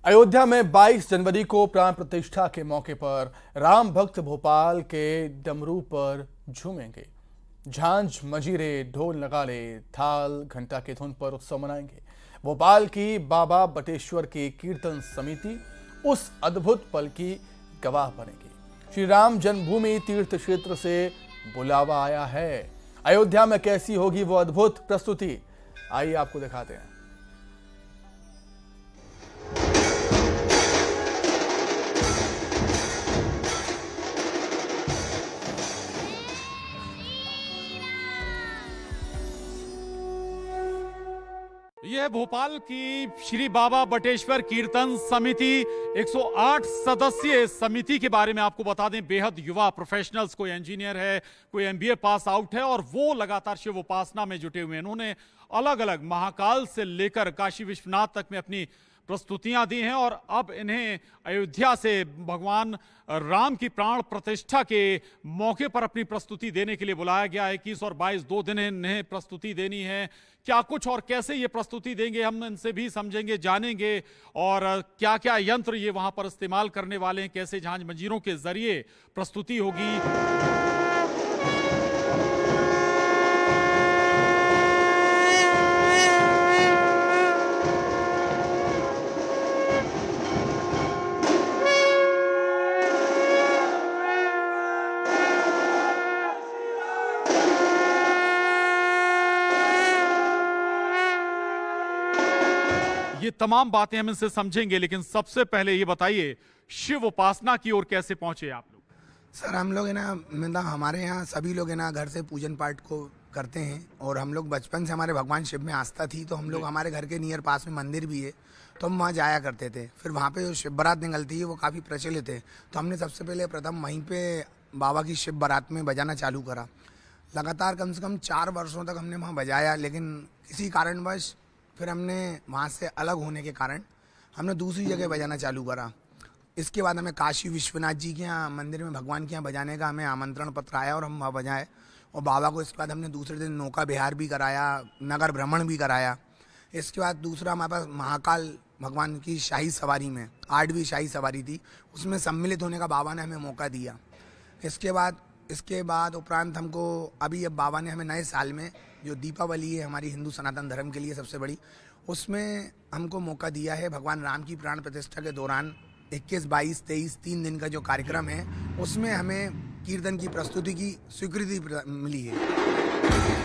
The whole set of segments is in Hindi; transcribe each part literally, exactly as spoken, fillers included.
अयोध्या में बाईस जनवरी को प्राण प्रतिष्ठा के मौके पर राम भक्त भोपाल के डमरू पर झूमेंगे। झांझ, मजीरे, ढोल नगाड़े, थाल, घंटा की धुन पर उत्सव मनाएंगे। भोपाल की बाबा बटेश्वर की कीर्तन समिति उस अद्भुत पल की गवाह बनेगी। श्री राम जन्मभूमि तीर्थ क्षेत्र से बुलावा आया है। अयोध्या में कैसी होगी वो अद्भुत प्रस्तुति, आइए आपको दिखाते हैं। यह भोपाल की श्री बाबा बटेश्वर कीर्तन समिति एक सौ आठ सदस्यीय समिति के बारे में आपको बता दें। बेहद युवा प्रोफेशनल्स, कोई इंजीनियर है, कोई एमबीए पास आउट है और वो लगातार शिव उपासना में जुटे हुए हैं। उन्होंने अलग अलग महाकाल से लेकर काशी विश्वनाथ तक में अपनी प्रस्तुतियां दी हैं और अब इन्हें अयोध्या से भगवान राम की प्राण प्रतिष्ठा के मौके पर अपनी प्रस्तुति देने के लिए बुलाया गया है। इक्कीस और बाईस दो दिन इन्हें प्रस्तुति देनी है। क्या कुछ और कैसे ये प्रस्तुति देंगे हम इनसे भी समझेंगे, जानेंगे और क्या क्या यंत्र ये वहां पर इस्तेमाल करने वाले हैं, कैसे झांझ मंजीरों के जरिए प्रस्तुति होगी। ये तमाम बातें हम इनसे समझेंगे, लेकिन सबसे पहले ये बताइए शिव उपासना की ओर कैसे पहुंचे आप लोग? सर हम लोग है ना, मतलब हमारे यहाँ सभी लोग है ना घर से पूजन पाठ को करते हैं और हम लोग बचपन से हमारे भगवान शिव में आस्था थी, तो हम लोग हमारे घर के नियर पास में मंदिर भी है, तो हम वहाँ जाया करते थे। फिर वहाँ पे जो शिव बारात निकलती है वो काफ़ी प्रचलित है, तो हमने सबसे पहले प्रथम वहीं पे बाबा की शिव बारात में बजाना चालू करा। लगातार कम से कम चार वर्षों तक हमने वहाँ बजाया, लेकिन किसी कारणवश फिर हमने वहाँ से अलग होने के कारण हमने दूसरी जगह बजाना चालू करा। इसके बाद हमें काशी विश्वनाथ जी के यहाँ मंदिर में भगवान के यहाँ बजाने का हमें आमंत्रण पत्र आया और हम वहाँ बजाए। और बाबा को इसके बाद हमने दूसरे दिन नौका विहार भी कराया, नगर भ्रमण भी कराया। इसके बाद दूसरा हमारे पास महाकाल भगवान की शाही सवारी में आठवीं शाही सवारी थी, उसमें सम्मिलित होने का बाबा ने हमें मौका दिया। इसके बाद इसके बाद उपरांत हमको अभी अब बाबा ने हमें नए साल में जो दीपावली है हमारी हिंदू सनातन धर्म के लिए सबसे बड़ी, उसमें हमको मौका दिया है। भगवान राम की प्राण प्रतिष्ठा के दौरान इक्कीस, बाईस, तेईस तीन दिन का जो कार्यक्रम है उसमें हमें कीर्तन की प्रस्तुति की स्वीकृति मिली है।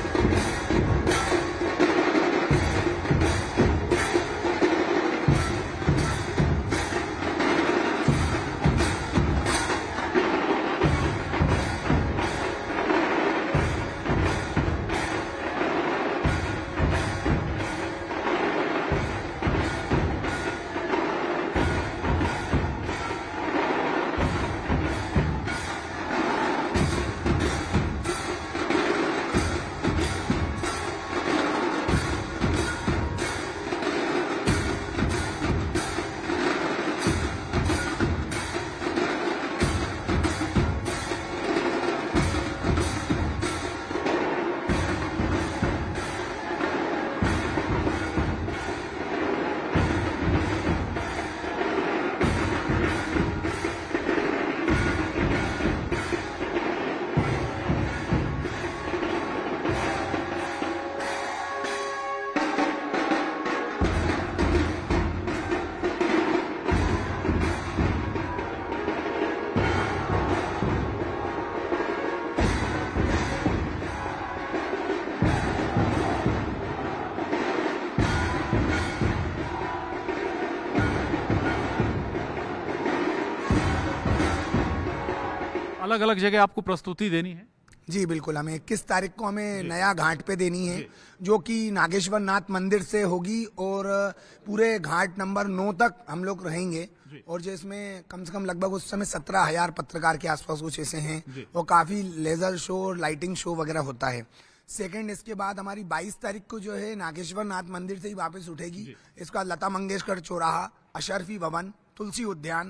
अलग अलग जगह आपको प्रस्तुति देनी है? जी बिल्कुल, हमें इक्कीस तारीख को हमें नया घाट पे देनी है जो कि नागेश्वर नाथ मंदिर से होगी और पूरे घाट नंबर नौ तक हम लोग रहेंगे। और जिसमें कम से कम लगभग उस समय सत्रह हजार पत्रकार के आसपास कुछ ऐसे हैं और काफी लेजर शो, लाइटिंग शो वगैरह होता है। सेकंड, इसके बाद हमारी बाईस तारीख को जो है नागेश्वर नाथ मंदिर से ही वापस उठेगी। इसका लता मंगेशकर चौराहा, अशरफी भवन, तुलसी उद्यान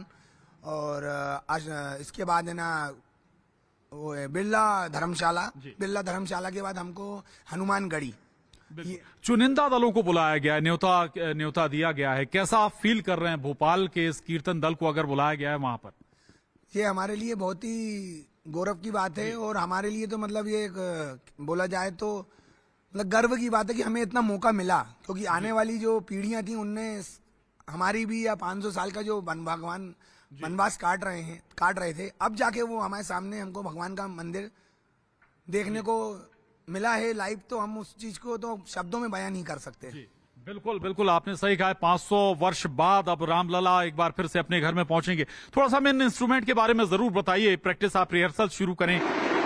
और इसके बाद है ना वो बिरला धर्मशाला। बिरला धर्मशाला के बाद हमको हनुमानगढ़ी ये चुनिंदा दलों को बुलाया गया है, न्योता न्योता दिया गया है, कैसा आप फील कर रहे हैं भोपाल के इस कीर्तन दल को अगर बुलाया गया है वहां पर? ये हमारे लिए बहुत ही गौरव की बात है और हमारे लिए तो मतलब ये एक, बोला जाए तो मतलब गर्व की बात है कि हमें इतना मौका मिला, क्योंकि आने वाली जो पीढ़ियां थी उनने हमारी भी या पाँच सौ साल का जो वन भगवान वनवास काट रहे हैं काट रहे थे, अब जाके वो हमारे सामने हमको भगवान का मंदिर देखने को मिला है लाइव, तो हम उस चीज को तो शब्दों में बयान नहीं कर सकते। बिल्कुल बिल्कुल आपने सही कहा है। पाँच सौ वर्ष बाद अब रामलला एक बार फिर से अपने घर में पहुंचेंगे। थोड़ा सा मेन इंस्ट्रूमेंट के बारे में जरूर बताइए, प्रैक्टिस आप रिहर्सल शुरू करें।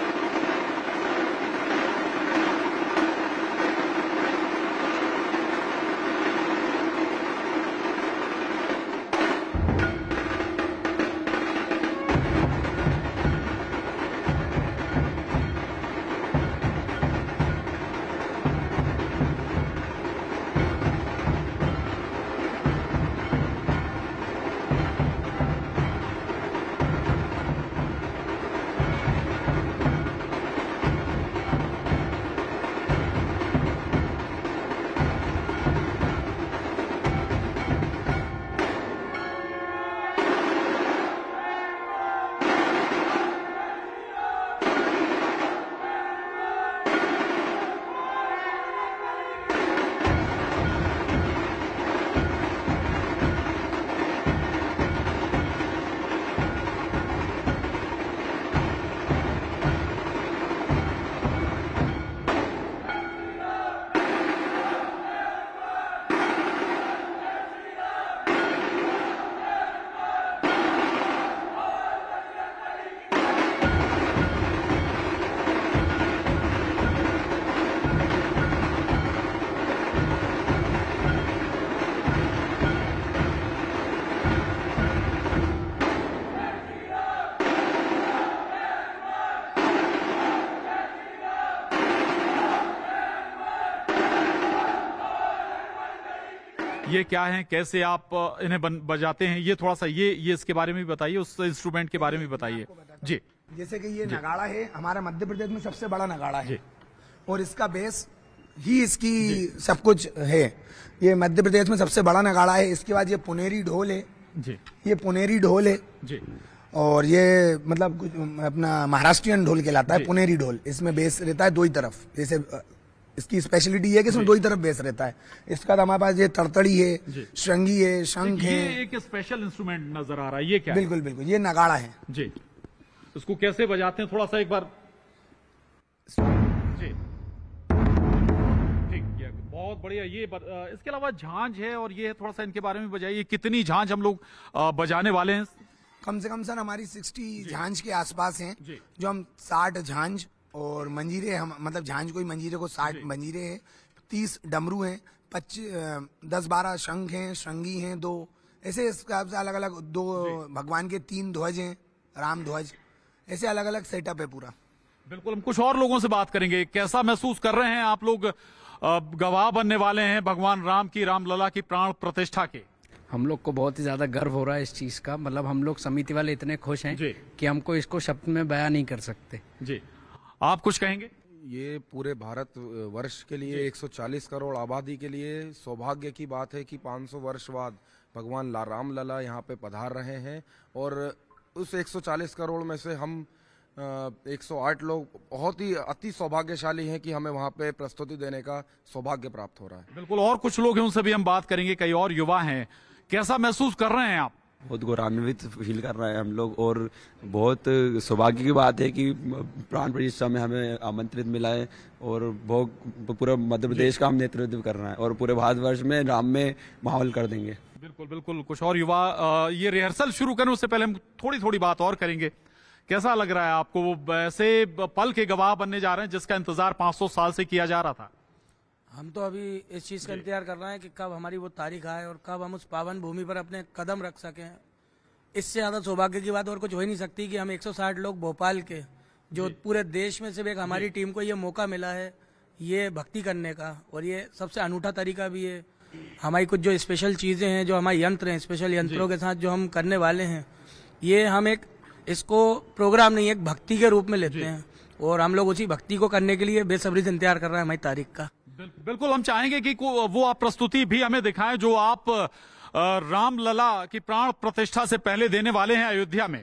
ये क्या है, कैसे आप इन्हें बन, बजाते हैं, ये थोड़ा सा ये ये इसके बारे में भी बताइए, उस इंस्ट्रूमेंट के बारे में भी बताइए जी। जैसे कि ये नगाड़ा है, हमारा मध्य प्रदेश में सबसे बड़ा नगाड़ा है और इसका बेस ही इसकी सब कुछ है। ये मध्य प्रदेश में सबसे बड़ा नगाड़ा है। इसके बाद ये पुनेरी ढोल है जी, ये पुनेरी ढोल है जी, और ये मतलब कुछ अपना महाराष्ट्रियन ढोल कहलाता है पुनेरी ढोल। इसमें बेस रहता है दो ही तरफ, जैसे इसकी स्पेशलिटी है कि इसमें दो ही तरफ बेस रहता है। इसका तो हमारे पास ये तड़तड़ी है, श्रृंगी है, शंख है। ये एक स्पेशल इंस्ट्रूमेंट नजर आ रहा है, ये क्या बिल्कुल है? बिल्कुल ये नगाड़ा है जी। इसको कैसे बजाते हैं, थोड़ा सा एक बार जी। ठीक, ये बहुत बढ़िया। ये बर, इसके अलावा झांझ है और ये थोड़ा सा इनके बारे में बताइए, कितनी झांझ हम लोग बजाने वाले हैं? कम से कम सर हमारी सिक्सटी झांझ के आसपास हैं, जो हम साठ झांझ और मंजीरे, हम मतलब झांझ कोई मंजीरे को साठ मंजीरे हैं, तीस डमरू हैं, पच्चीस दस बारह शंख हैं, श्रृंगी हैं दो, ऐसे इसका अलग अलग दो भगवान के तीन ध्वज हैं, राम ध्वज, ऐसे अलग अलग सेटअप है पूरा। बिल्कुल, हम कुछ और लोगों से बात करेंगे। कैसा महसूस कर रहे हैं आप लोग, गवाह बनने वाले हैं भगवान राम की, रामलला की प्राण प्रतिष्ठा के? हम लोग को बहुत ही ज्यादा गर्व हो रहा है इस चीज का। मतलब हम लोग समिति वाले इतने खुश हैं कि हमको इसको शब्द में बयां नहीं कर सकते। जी, आप कुछ कहेंगे? ये पूरे भारत वर्ष के लिए एक सौ चालीस करोड़ आबादी के लिए सौभाग्य की बात है कि पाँच सौ वर्ष बाद भगवान रामलला यहाँ पे पधार रहे हैं और उस एक सौ चालीस करोड़ में से हम एक सौ आठ लोग बहुत ही अति सौभाग्यशाली हैं कि हमें वहाँ पे प्रस्तुति देने का सौभाग्य प्राप्त हो रहा है। बिल्कुल, और कुछ लोग हैं उनसे भी हम बात करेंगे। कई और युवा हैं, कैसा महसूस कर रहे हैं आप? बहुत गौरवान्वित फील कर रहे हैं हम लोग और बहुत सौभाग्य की बात है कि प्राण प्रतिष्ठा में हमें आमंत्रित मिला है और बहुत पूरा मध्य प्रदेश का हम नेतृत्व कर रहे हैं और पूरे भारतवर्ष में राम में माहौल कर देंगे। बिल्कुल बिल्कुल, कुछ और युवा, ये रिहर्सल शुरू करें उससे पहले हम थोड़ी थोड़ी बात और करेंगे। कैसा लग रहा है आपको, वो ऐसे पल के गवाह बनने जा रहे हैं जिसका इंतजार पाँच सौ साल से किया जा रहा था? हम तो अभी इस चीज का इंतजार कर रहे हैं कि कब हमारी वो तारीख आए और कब हम उस पावन भूमि पर अपने कदम रख सकें। इससे ज्यादा सौभाग्य की बात और कुछ हो ही नहीं सकती कि हम एक सौ साठ लोग भोपाल के, जो पूरे देश में सिर्फ एक हमारी टीम को ये मौका मिला है ये भक्ति करने का, और ये सबसे अनूठा तरीका भी है। हमारी कुछ जो स्पेशल चीजें हैं, जो हमारे यंत्र हैं, स्पेशल यंत्रों के साथ जो हम करने वाले हैं, ये हम एक इसको प्रोग्राम नहीं, एक भक्ति के रूप में लेते हैं और हम लोग उसी भक्ति को करने के लिए बेसब्री से इंतजार कर रहे हैं हमारी तारीख का। बिल्कुल, हम चाहेंगे कि वो आप प्रस्तुति भी हमें दिखाएं जो आप रामलला की प्राण प्रतिष्ठा से पहले देने वाले हैं अयोध्या में।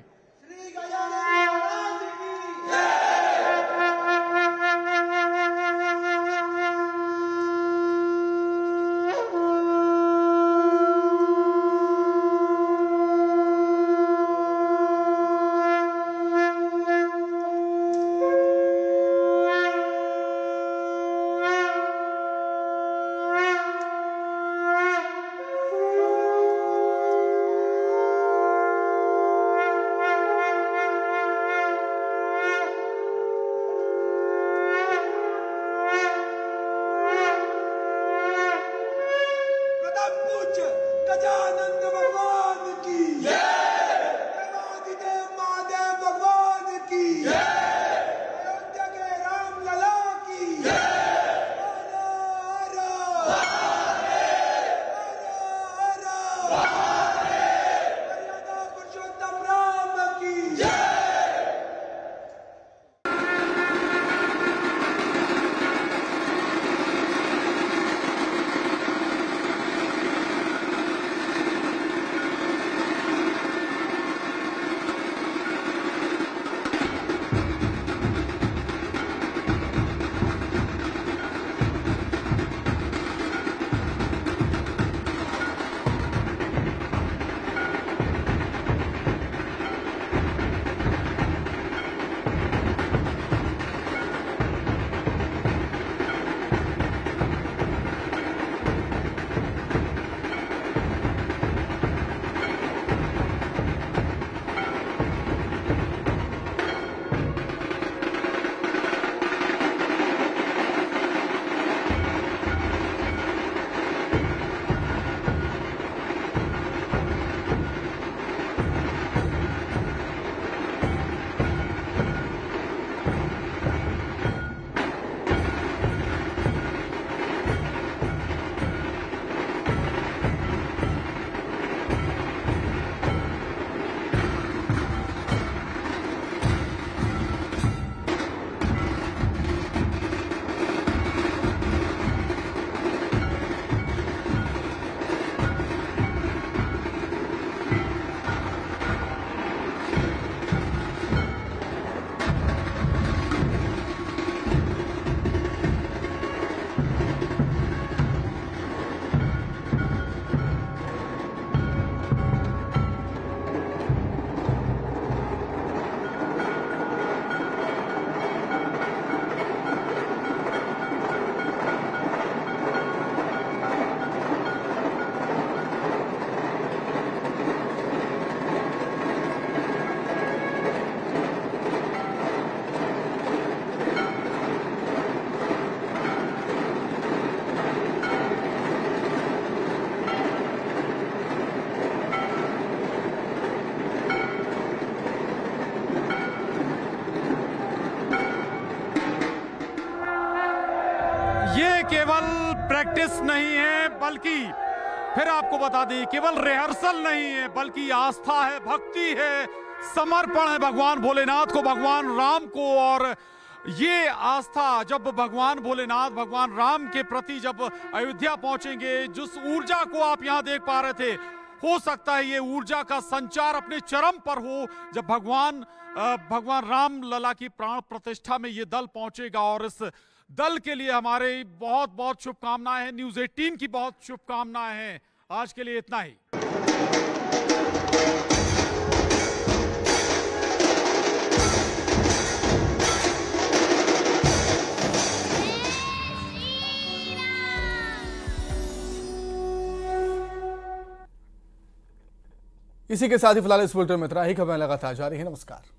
केवल प्रैक्टिस नहीं है, बल्कि फिर आपको बता दें केवल रिहर्सल नहीं है, बल्कि आस्था है, भक्ति है, समर्पण है भगवान भोलेनाथ को, भगवान राम को। और ये आस्था जब भगवान भोलेनाथ भगवान राम के प्रति जब अयोध्या पहुंचेंगे, जिस ऊर्जा को आप यहां देख पा रहे थे, हो सकता है ये ऊर्जा का संचार अपने चरम पर हो जब भगवान भगवान राम लला की प्राण प्रतिष्ठा में ये दल पहुंचेगा। और इस दल के लिए हमारे बहुत बहुत शुभकामनाएं हैं, न्यूज़ अठारह की बहुत शुभकामनाएं हैं। आज के लिए इतना ही। इसी के साथ ही फिलहाल इस बुलेटिन में इतना ही। खबरें लगातार जारी है। नमस्कार।